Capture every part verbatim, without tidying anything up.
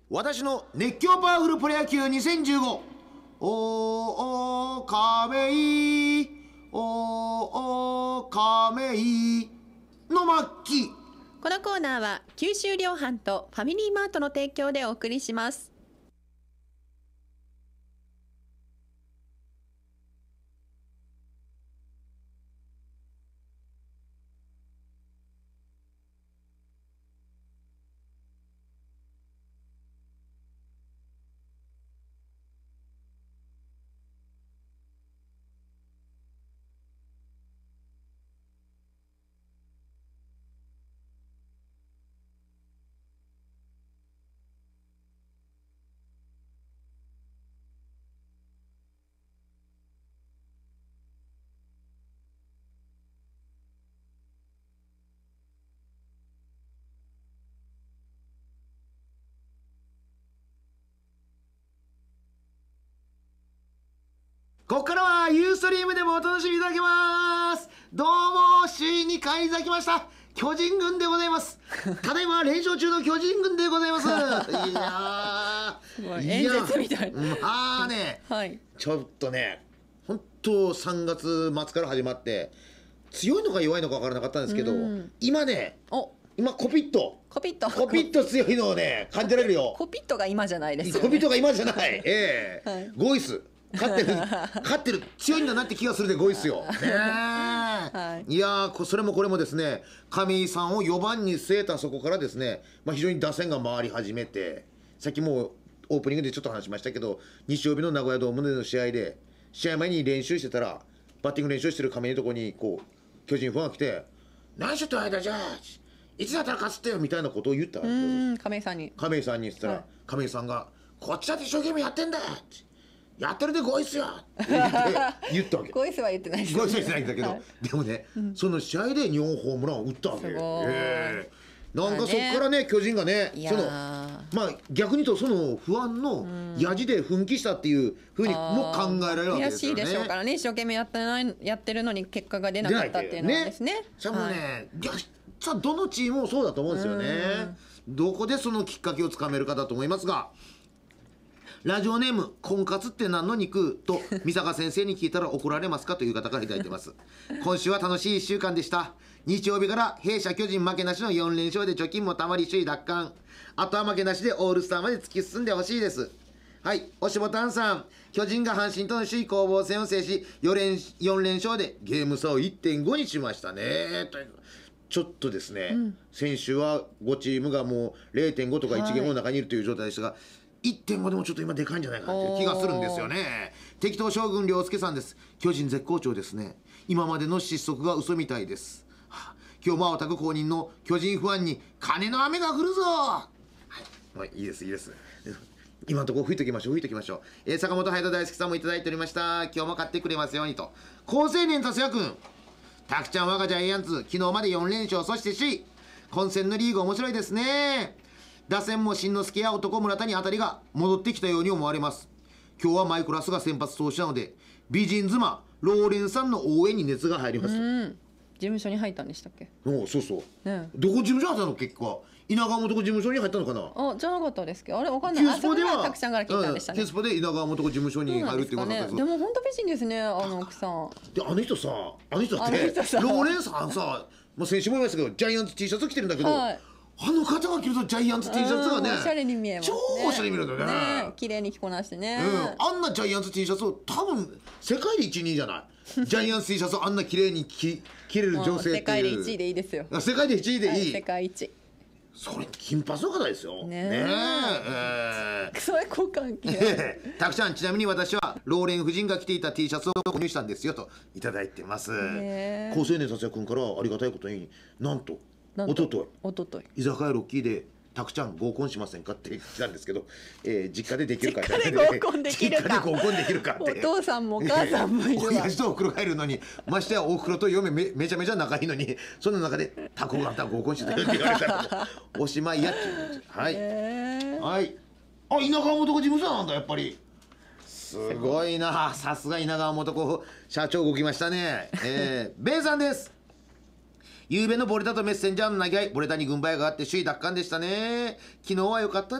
私の熱狂パワフルプロ野球にせんじゅうご、おーおー亀井、おーおー亀井の末期。 このコーナーは九州量販とファミリーマートの提供でお送りします。 ここからはユーストリームでもお楽しみいただけます。どうも、首位に返り咲きました巨人軍でございます。ただいま連勝中の巨人軍でございます。いやー、 演説みたい。 まあね、 はい、 ちょっとね、本当さんがつ末から始まって強いのか弱いのか分からなかったんですけど、今ね、お今コピットコピットコピット強いのをね感じられるよ。 コピットが今じゃないですよね。 コピットが今じゃない。ええーはい、ゴイス勝ってる勝ってる強いんだなって気がするでゴイスよ。ねはい、いやーそれもこれもですね、亀井さんをよばんに据えたそこからですね、まあ、非常に打線が回り始めて、さっきもオープニングでちょっと話しましたけど、日曜日の名古屋ドームでの試合で試合前に練習してたら、バッティング練習してる亀井のとこにこう巨人ファンが来て「何しとった間じゃいつだったら勝つってよ」みたいなことを言ったんですよ。亀井さんに亀井さんに言ったら、はい、亀井さんが「こっちだって一生懸命やってんだよ」ってやってるでゴイスよって言ったわけ。 ゴイスは言ってないです、ね、 ゴイスは言ってないんだけど、はい、でもね、うん、その試合でにほんホームランを打ったわけ。えー、なんかそこからね巨人がね、そのまあ逆に言うとその不安のやじで奮起したっていうふうにも考えられるわけですよね。 悔しいでしょうからね、一生懸命やってないやってるのに結果が出なかったっていうのはですね。 しかもね、さあどのチームもそうだと思うんですよね。どこでそのきっかけをつかめるかだと思いますが。ラジオネーム婚活って何の肉と三坂先生に聞いたら怒られますかという方からいただいてます。今週は楽しいいっしゅうかんでした。日曜日から弊社巨人負けなしのよんれんしょうで貯金もたまり首位奪還、あとは負けなしでオールスターまで突き進んでほしいです。はい、おしぼたんさん、巨人が阪神との首位攻防戦を制しよんれんしょうでゲーム差を いってんご にしましたね。ちょっとですね、うん、先週はごチームがもう れいてんご とかいちゲームの中にいるという状態でしたが、はい、いってんご でもちょっと今でかいんじゃないかなという気がするんですよね。適当将軍涼介さんです。巨人絶好調ですね。今までの失速が嘘みたいです、はあ、今日も青田区公認の巨人ファンに金の雨が降るぞ、はい、まあ、いいですいいです。今のところ吹いときましょう吹いときましょう、えー、坂本隼人大輔さんもいただいておりました。今日も買ってくれますようにと。高青年達也君、たくちゃん我がジャイアンツ昨日までよんれんしょう、そして首位。混戦のリーグ面白いですね。打線も新之助や男村谷あたりが戻ってきたように思われます。今日はマイクラスが先発投手なので美人妻ローレンさんの応援に熱が入りますと。 うん、事務所に入ったんでしたっけ。 おそうそう、ね、どこ事務所入ったの結果。稲川元子事務所に入ったのかな。 あ、じゃなかったですけど、あれわかんない。 キュースポではたくさんから聞いたんでしたね。 キュースポで稲川元子事務所に入るっていうことだったんです。 でも本当美人ですね、あの奥さん。 であの人さ、あの人ってローレンさんさ、まあ、先週も言いましたけどジャイアンツ T シャツ着てるんだけど、はい、あの方が着るとジャイアンツ T シャツがね、 おしゃれに見えますね。 超おしゃれに見えるんだよね。 ね、綺麗に着こなしてね、 うん、あんなジャイアンツ T シャツを多分世界でいち、にじゃないジャイアンツ T シャツをあんな綺麗に着着れる女性っていう。 世界でいちいでいいですよ。 世界でいちいでいい、はい、 世界一。 それ金髪の方ですよねえ、 えー、それ交換系たくちゃん、ちなみに私はローレン夫人が着ていた T シャツを購入したんですよといただいてます。高青年達也君からありがたいことになんとおとといおととい居酒屋ロッキーでたくちゃん合コンしませんかって来たんですけど、えー、実家でできるか実家で合コンできるか実家で合コンできるかってお父さんもお母さんもいるわ。 親父とおふくろがいるのに、ましてやおふくろと嫁 め, めちゃめちゃ仲いいのに、その中でタコがあったら合コンしてたよって言われたらおしまいやっちゅう。はい、はい、あ、稲川元子事務所なんだやっぱり。すごいな、さすが稲川元子社長動きましたね。えー、ベイさんです。ゆうべのボレタとメッセンジャーの投げ合い、ボレタに軍配があって首位奪還でしたね。昨日は良かったです。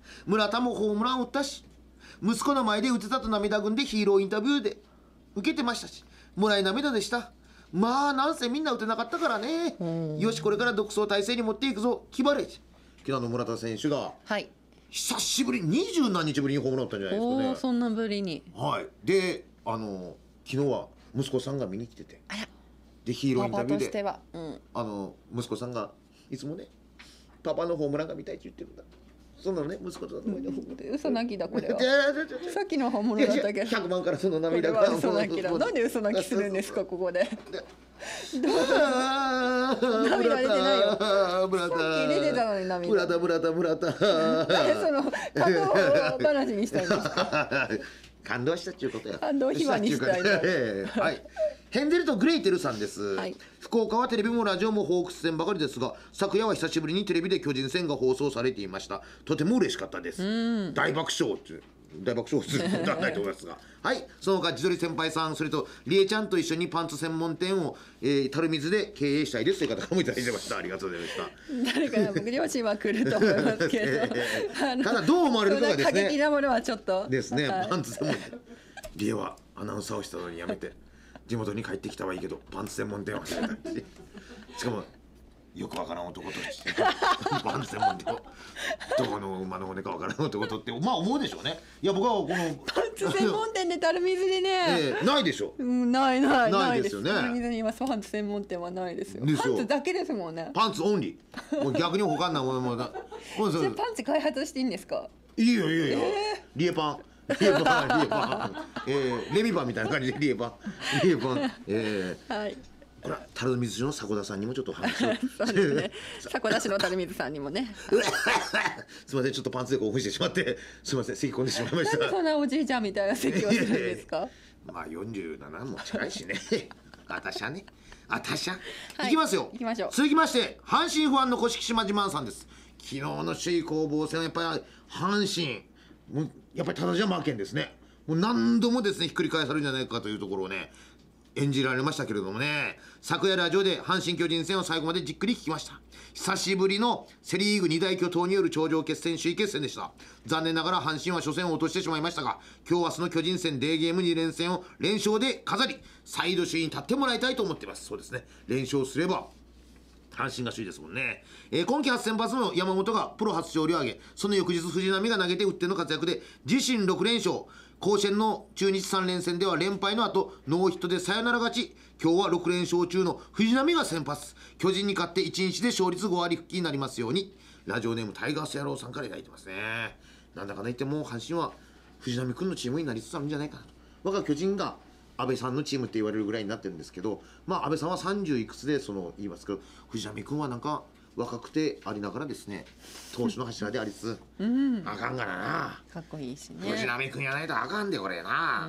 村田もホームランを打ったし、息子の前で打てたと涙ぐんでヒーローインタビューで受けてましたし、もらい涙でした。まあなんせみんな打てなかったからね。よしこれから独走体制に持っていくぞ気晴れ。昨日の村田選手が、 はい、 久しぶり二十何日ぶりにホームラン打ったんじゃないですかね。 おそんなぶりに。 はいであの昨日は息子さんが見に来てて、 あらでヒーローインタビューでパパとしては、うん、 あの息子さんがいつもねパパのホームランが見たいって言ってるんだ。そんなのね息子と思い出嘘泣きだこれは。さっきの本物だったけど。 ひゃくまんからその涙が。 が嘘泣きだ。なんで嘘泣きするんですかここで。涙出てないよ。さっき出てたのに涙。 ブラタブラタブラタ。 誰その感動話にしたいんですか。 感動したっていうことや。 感動秘話にしたいの。 はい。ヘンゼルとグレイテルさんです、 はい、 福岡はテレビもラジオもホークス戦ばかりですが、昨夜は久しぶりにテレビで巨人戦が放送されていました。とても嬉しかったです。大爆笑って大爆笑することはないと思いますがはいその他千鳥先輩さん、それとりえちゃんと一緒にパンツ専門店を、えー、垂水で経営したいですという方からもいただいてました。ありがとうございました。 誰か僕両親は来ると思いますけどただどう思われるかがですね、 過激なものはちょっとですね、パンツ専門店りえはアナウンサーをしたのにやめて地元に帰ってきたはいいけどパンツ専門店を始めたし、しかもよくわからん男としてパンツ専門店をどこの馬の骨かわからん男とってまあ思うでしょうね。いや僕はこのパンツ専門店で垂水でね、 えー、ないでしょ、 うん、ないないないですよね。 垂水に今パンツ専門店はないですよ。 ですよパンツだけですもんね。 パンツオンリー。もう逆に他のものもだもうじゃあパンツ開発していいんですか。 いいよいいよいいよ、えー、リエパンリエパンリエパン、えー、レミパンみたいな感じでリエパンリエパン、えー、はいこれは樽水市の迫田さんにもちょっと話をそうですね迫田市の樽水さんにもねすみませんちょっとパンツで興奮してしまってすみません咳込んでしまいました。 なんでそんなおじいちゃんみたいな咳をするんですか。 まあよんじゅうななも近いしねあたしゃねあたしゃ、はい、いきますよ。 いきましょう。 続きまして阪神ファンの甑島自慢さんです。昨日の首位攻防戦はやっぱり阪神もうやっぱりただじゃ負けんですね。もう何度もですねひっくり返されるんじゃないかというところをね演じられましたけれどもね、昨夜ラジオで阪神巨人戦を最後までじっくり聞きました。久しぶりのセリーグに大巨頭による頂上決戦首位決戦でした。残念ながら阪神は初戦を落としてしまいましたが、今日明日の巨人戦デーゲームに連戦を連勝で飾り再度首位に立ってもらいたいと思っています。そうですね、連勝すれば阪神が首位ですもんね。えー、今季初先発の山本がプロ初勝利を挙げ、その翌日藤浪が投げて打っての活躍で自身ろく連勝。甲子園の中日さん連戦では連敗の後ノーヒットでサヨナラ勝ち。今日はろく連勝中の藤浪が先発。巨人に勝っていちにちで勝率ご割復帰になりますように。ラジオネームタイガース野郎さんからいただいてますね。なんだかんだ言っても阪神は藤浪君のチームになりつつあるんじゃないかなと。我が巨人が安倍さんのチームって言われるぐらいになってるんですけど、まあ安倍さんはさんじゅういくつでその言いますけど、藤浪君はなんか若くてありながらですね投手の柱でありつつ、うん、あかんがなな。 かっこいいしね。 藤浪君やないとあかんでこれな、うん、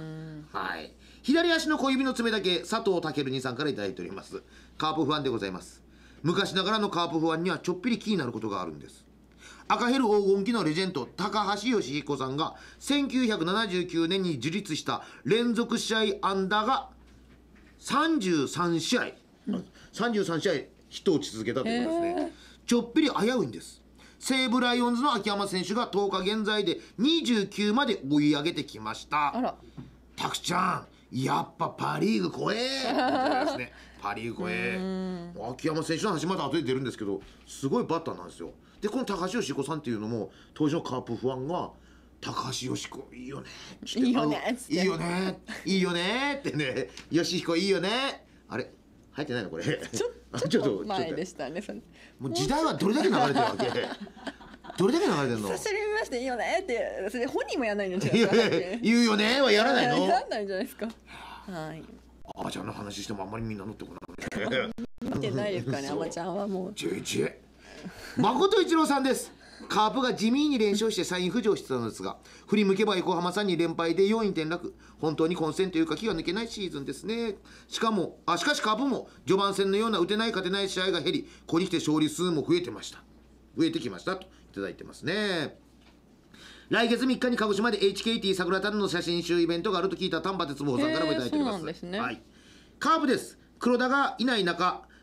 はい。左足の小指の爪だけ佐藤健にさんからいただいております。カープファンでございます。昔ながらのカープファンにはちょっぴり気になることがあるんです。赤ヘル黄金期のレジェンド高橋義彦さんがせんきゅうひゃくななじゅうきゅうねんに樹立した連続試合安打がさんじゅうさんしあい、うん、さんじゅうさんしあいヒットを打ち続けたということですね。ちょっぴり危ういんです。西武ライオンズの秋山選手がとおか現在でにじゅうきゅうまで追い上げてきました。 あらタクちゃんやっぱパ・リーグ怖えですね。パ・リーグ怖え。秋山選手の話まだ後で出るんですけどすごいバッターなんですよ。でこの高橋義彦さんっていうのも当時のカープファンが高橋義彦いいよねいいよねいいよねいいよねってね義彦いいよね。あれ入ってないのこれちょちょっと前でしたね。 もう時代はどれだけ流れてるわけどれだけ流れてるの。 久しぶりに見ましていいよねってそれ本人もやらないのじゃないですか。言うよねはやらないの。 やらないじゃないですか。はい。 あまちゃんの話してもあんまりみんな乗ってこない見てないですかね。あまちゃんはもうちえちえ誠一郎さんです。カープが地味に連勝してサイン浮上してたのですが、振り向けば横浜さんに連敗でよんい転落。本当に混戦というか気が抜けないシーズンですね。しかもあしかしカープも序盤戦のような打てない勝てない試合が減り、ここに来て勝利数も増えてました増えてきましたといただいてますね。来月みっかに鹿児島で エイチケーティー 桜田の写真集イベントがあると聞いた丹波哲坊さんからもいただいております。 そうなんですね。 はい、カープです。黒田がいない中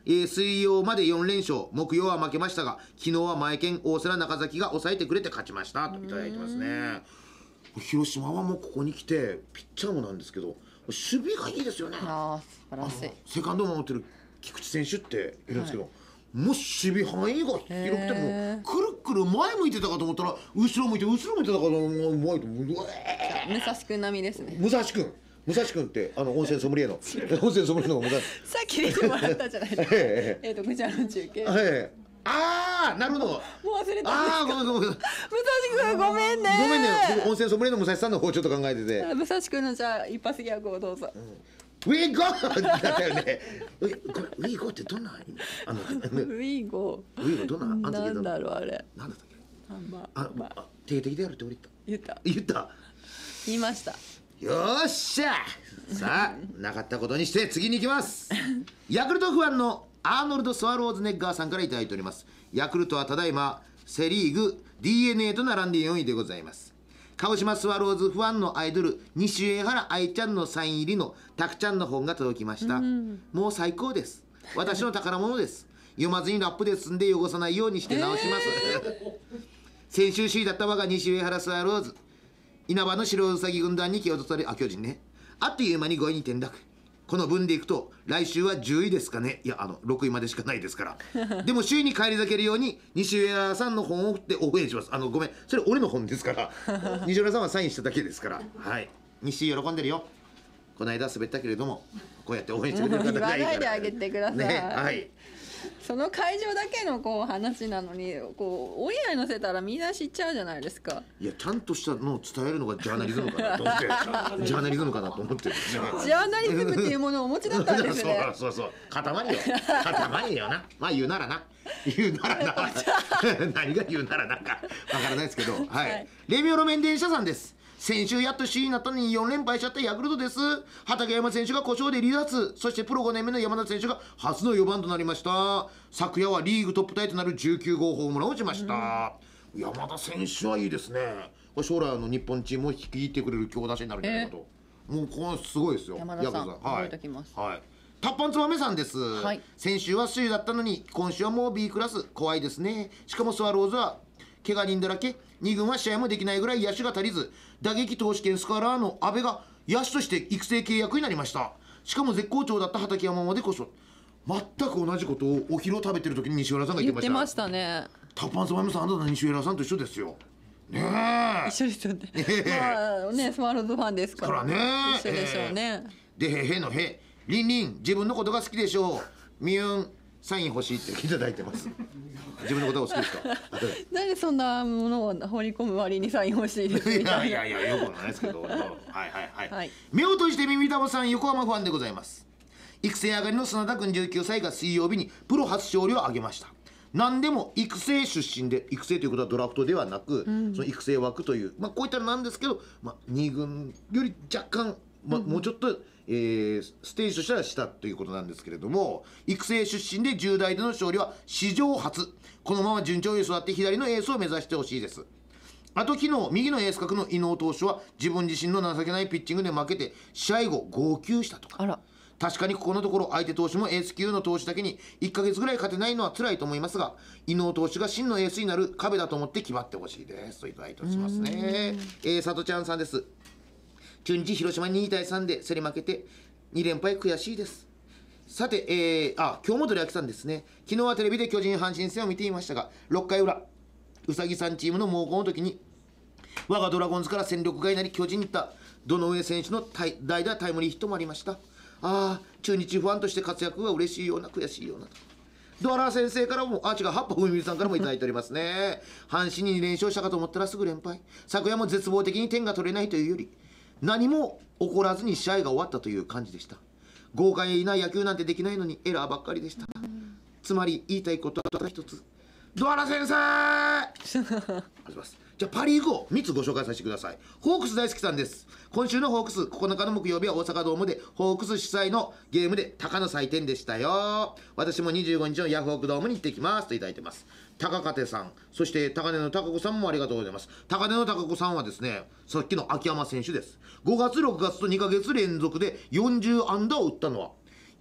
えー、水曜までよん連勝、木曜は負けましたが、昨日は前県大瀬良中崎が抑えてくれて勝ちましたといただいてますね。広島はもうここに来てピッチャーもなんですけど守備がいいですよね。 あー素晴らしい。 セカンドを守ってる菊池選手っているんですけど、はい、もう守備範囲が広くてもくるくる前向いてたかと思ったら後ろ向いて後ろ向いてたかと思うまいと思う。武蔵君並みですね。 武蔵君武蔵君ってあの温泉ソムリエの温泉ソムリエの武蔵さっき出てもらったじゃないですか。えっとぐちゃの中継。 はいああなるほど。もう忘れたんですか。 ああごめんごめん。武蔵君ごめんね。 ごめんね。僕温泉ソムリエの武蔵さんの方ちょっと考えてて。 武蔵君のじゃあ一発ギャグをどうぞ。 ウィーゴーだったよね。ウィーゴーってどんな意味？あのウィーゴー。ウィーゴーどんな？ なんだろうあれ。 なんだったっけ？ あまあ定的でやるって俺言った。 言った。言った。 言いました。 よっしゃ。さあなかったことにして次に行きます。ヤクルトファンのアーノルド・スワローズネッガーさんからいただいております。ヤクルトはただいまセ・リーグ ディーエヌエー と並んでよんいでございます。鹿児島スワローズファンのアイドル西上原愛ちゃんのサイン入りのタクちゃんの本が届きました、うん、もう最高です。私の宝物です。読まずにラップで済んで汚さないようにして直します、えー、先週首位だった我が西上原スワローズ稲葉の白うさぎ軍団に気を取られあ巨人ねあっという間にごいに転落。この分でいくと来週はじゅういですかね。いやあのろくいまでしかないですからでも首位に返り咲けるように西上原さんの本を振って応援します。あのごめんそれ俺の本ですから西上原さんはサインしただけですから。はい西喜んでるよ。この間滑ったけれどもこうやって応援してくれる方がいいから言わないであげてください、 ね、はいその会場だけのこう話なのにこうオンエアに載せたらみんな知っちゃうじゃないですか。 いやちゃんとしたのを伝えるのがジャーナリズムかなと思ってジャーナリズムかなと思ってるんですよ。 ジャーナリズムっていうものをお持ちだったんですねそうそうそう塊よ塊よな。まあ言うならな言うならな何が言うならなんかわからないですけど、はい、はい、レミオロメン電車さんです。先週やっと首位になったのによん連敗しちゃったヤクルトです。畠山選手が故障で離脱、そしてプロごねんめの山田選手が初のよばんとなりました。昨夜はリーグトップタイとなるじゅうきゅう号ホームランを打ちました、うん、山田選手はいいですね。これ将来の日本チームを率いてくれる強打者になるんじゃないかと、えー、もうこれすごいですよ山田さん覚えておきます、 はいはい、タッパンツバメさんです、はい、先週は首位だったのに今週はもう ビー クラス怖いですね。しかもスワローズは怪我人だらけ、に軍は試合もできないぐらい野手が足りず、打撃投手兼スカラーの阿部が野手として育成契約になりました。しかも絶好調だった畠山までこそ全く同じことをお昼を食べてる時に西浦さんが言ってました。 言ってましたね。 タッパンツバメさんあなた西浦さんと一緒ですよねえ。 一緒ですよね、えー、まあねスワローズファンですからからね一緒でしょうね、 えー、でへへのへりんりん自分のことが好きでしょうみゆんサイン欲しいっていただいてます自分のことが好きですかなんでそんなものを放り込む割にサイン欲しいですみたいな。 いやいやいやよくないですけどはいはいはい、はい、目を閉じて耳たぼさん横浜ファンでございます。育成上がりの砂田君じゅうきゅうさいが水曜日にプロ初勝利を挙げました。何でも育成出身で育成ということはドラフトではなく、うん、その育成枠という、まあ、こういったのなんですけど、まあ、に軍より若干、まあ、もうちょっと、えー、ステージとしてはしたということなんですけれども、育成出身でじゅう代での勝利は史上初。このまま順調に育って左のエースを目指してほしいです。あと昨日右のエース格の伊能投手は自分自身の情けないピッチングで負けて試合後号泣したとか。 あら、 確かにここのところ相手投手もエース級の投手だけにいっかげつぐらい勝てないのは辛いと思いますが、伊能投手が真のエースになる壁だと思って決まってほしいですといただいておりますね。えー、佐藤ちゃんさんです。中日広島にたいさんで競り負けてに連敗悔しいです。さて、えー、あ京本亮さんですね。昨日はテレビで巨人阪神戦を見ていましたが、ろっかいうらうさぎさんチームの猛攻の時に我がドラゴンズから戦力外になり巨人に行った堂上選手の代打タイムリーヒットもありました。ああ中日ファンとして活躍は嬉しいような悔しいようなと。ドアラー先生からも、あ違うハッパふみみさんからもいただいておりますね。阪神にに連勝したかと思ったらすぐ連敗。昨夜も絶望的に点が取れないというより何も起こらずに試合が終わったという感じでした。豪快な野球なんてできないのにエラーばっかりでした。つまり言いたいことはただ一つ、ドアラ先生ありがとうございます。じゃあパリーグをみっつご紹介させてください。ホークス大好きさんです。今週のホークスここのかの木曜日は大阪ドームでホークス主催のゲームで鷹の祭典でしたよ。私もにじゅうごにちのヤフオクドームに行ってきますといただいてます。高勝さん、そして高根の高子さんもありがとうございます。高根の高子さんはですね、さっきの秋山選手です。ごがつろくがつとにかげつ連続でよんじゅう安打を打ったのは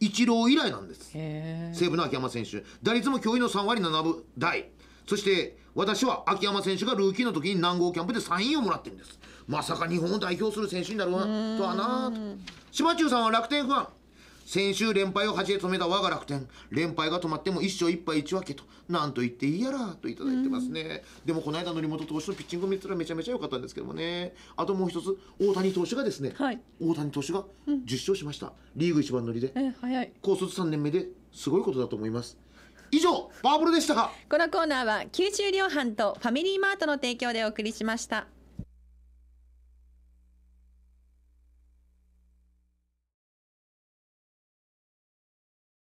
イチロー以来なんです。 へー西武の秋山選手、打率も驚異のさんわりななぶ台。そして私は秋山選手がルーキーの時に南郷キャンプでサインをもらってるんです。まさか日本を代表する選手になるとはなと。島中さんは楽天ファン。先週連敗をはちで止めた我が楽天、連敗が止まってもいっ勝いっ敗いち分けと、なんと言っていいやらといただいてますね。でもこの間則本投手のピッチングを見てたらめちゃめちゃ良かったんですけどもね。あともう一つ、大谷投手がですね、 はい、 大谷投手がじゅっ勝しました、リーグ一番乗りで。 え早い。 高卒さんねんめですごいことだと思います。以上パワプロでしたが、 このコーナーは九州量販とファミリーマートの提供でお送りしました。